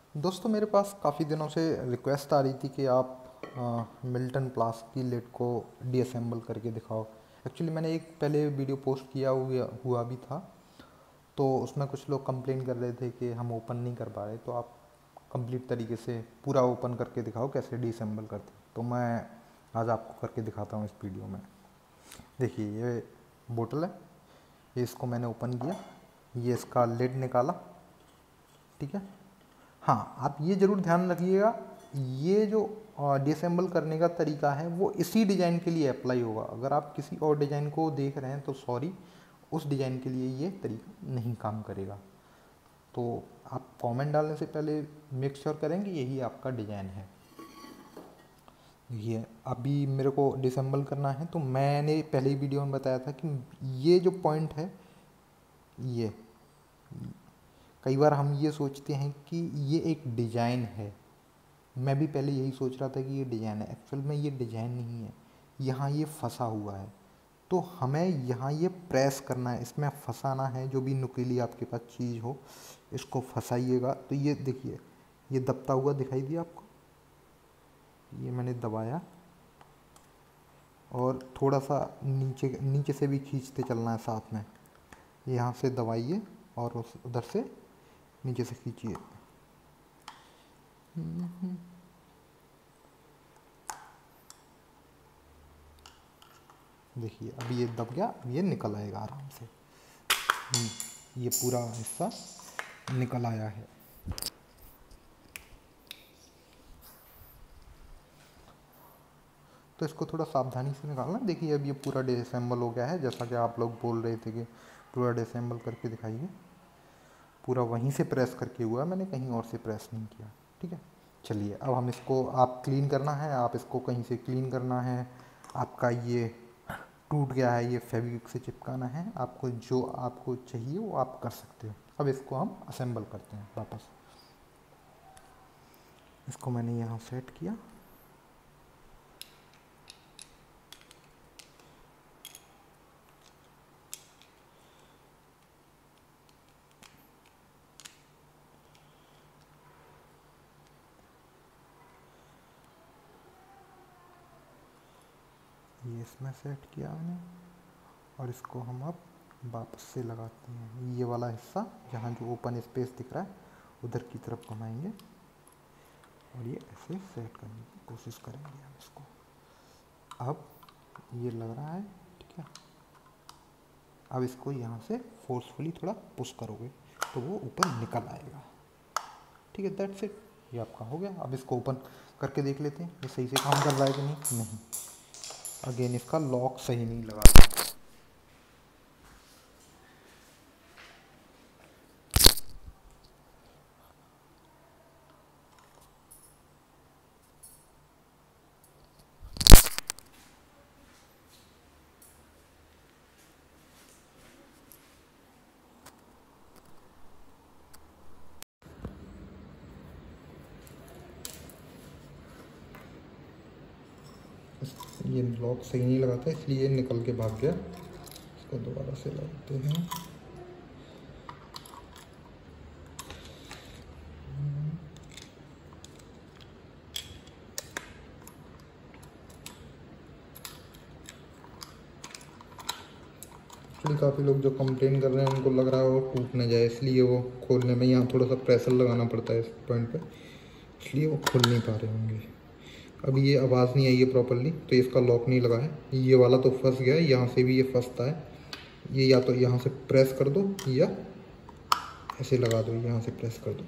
दोस्तों मेरे पास काफ़ी दिनों से रिक्वेस्ट आ रही थी कि आप मिल्टन प्लास की लिड को डीअसेंबल करके दिखाओ। एक्चुअली मैंने एक पहले वीडियो पोस्ट किया हुआ भी था, तो उसमें कुछ लोग कंप्लेन कर रहे थे कि हम ओपन नहीं कर पा रहे, तो आप कंप्लीट तरीके से पूरा ओपन करके दिखाओ कैसे डीअसेंबल करते। तो मैं आज आपको करके दिखाता हूँ इस वीडियो में। देखिए ये बोतल है, ये इसको मैंने ओपन किया, ये इसका लिड निकाला, ठीक है। हाँ, आप ये ज़रूर ध्यान रखिएगा, ये जो डिसेंबल करने का तरीका है वो इसी डिज़ाइन के लिए अप्लाई होगा। अगर आप किसी और डिज़ाइन को देख रहे हैं तो सॉरी, उस डिज़ाइन के लिए ये तरीका नहीं काम करेगा। तो आप कमेंट डालने से पहले मेक श्योर करें कि यही आपका डिज़ाइन है। ये अभी मेरे को डिसेंबल करना है, तो मैंने पहले ही वीडियो में बताया था कि ये जो पॉइंट है, ये कई बार हम ये सोचते हैं कि ये एक डिज़ाइन है। मैं भी पहले यही सोच रहा था कि ये डिज़ाइन है, एक्चुअल में ये डिज़ाइन नहीं है, यहाँ ये फंसा हुआ है। तो हमें यहाँ ये प्रेस करना है, इसमें फंसाना है। जो भी नुकीली आपके पास चीज़ हो इसको फंसाइएगा। तो ये देखिए, ये दबता हुआ दिखाई दिया आपको, ये मैंने दबाया और थोड़ा सा नीचे नीचे से भी खींचते चलना है साथ में। यहाँ से दबाइए और उस उधर से नीचे से खींचिए। देखिए अब ये दब गया, अब ये निकल आएगा आराम से। ये पूरा हिस्सा निकल आया है। तो इसको थोड़ा सावधानी से निकालना। देखिए अब ये पूरा डिसेंबल हो गया है, जैसा कि आप लोग बोल रहे थे कि पूरा डिसेंबल करके दिखाइए। पूरा वहीं से प्रेस करके हुआ, मैंने कहीं और से प्रेस नहीं किया, ठीक है। चलिए अब हम इसको, आप क्लीन करना है, आप इसको कहीं से क्लीन करना है। आपका ये टूट गया है, ये फेविक्विक से चिपकाना है, आपको जो आपको चाहिए वो आप कर सकते हो। अब इसको हम असेंबल करते हैं वापस। इसको मैंने यहाँ सेट किया, ये इसमें सेट किया मैंने, और इसको हम अब वापस से लगाते हैं। ये वाला हिस्सा जहाँ जो ओपन स्पेस दिख रहा है उधर की तरफ घुमाएंगे और ये ऐसे सेट करने की कोशिश करेंगे हम इसको। अब ये लग रहा है, ठीक है। अब इसको यहाँ से फोर्सफुली थोड़ा पुश करोगे तो वो ऊपर निकल आएगा, ठीक है। दैट्स इट, ये आपका हो गया। अब इसको ओपन करके देख लेते हैं ये सही से काम कर रहा है कि नहीं। अगेन इसका लॉक सही नहीं लगा। ये लॉक सही नहीं लगा था, इसलिए निकल के भाग गया। इसको दोबारा से लगाते हैं। एक्चुअली काफ़ी लोग जो कंप्लेन कर रहे हैं उनको लग रहा है वो टूट न जाए, इसलिए वो खोलने में यहाँ थोड़ा सा प्रेशर लगाना पड़ता है इस पॉइंट पे, इसलिए वो खोल नहीं पा रहे होंगे। अभी ये आवाज़ नहीं आई है प्रॉपरली, तो इसका लॉक नहीं लगा है। ये वाला तो फंस गया है, यहाँ से भी ये फंसता है। ये या तो यहाँ से प्रेस कर दो या ऐसे लगा दो, यहाँ से प्रेस कर दो।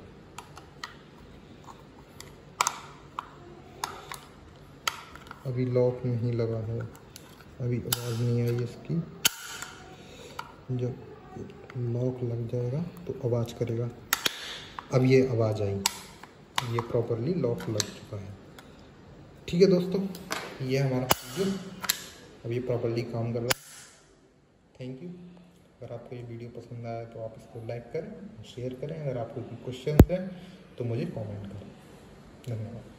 अभी लॉक नहीं लगा है, अभी आवाज़ नहीं आई इसकी। जब लॉक लग जाएगा तो आवाज़ करेगा। अब ये आवाज़ आई, ये प्रॉपरली लॉक लग चुका है, ठीक है दोस्तों। ये हमारा वीडियो अब ये प्रॉपरली काम कर रहा है। Thank you. अगर आपको ये वीडियो पसंद आया तो आप इसको लाइक करें, शेयर करें। अगर आपको कोई क्वेश्चन है तो मुझे कमेंट करें। धन्यवाद।